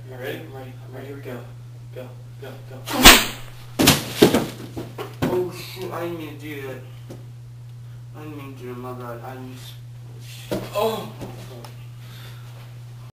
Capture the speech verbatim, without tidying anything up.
You ready? I'm ready. I'm ready. Here we go. Go. Go. Go. Oh shoot! I didn't mean to do that. I didn't mean to do it. My bad. I didn't. Oh.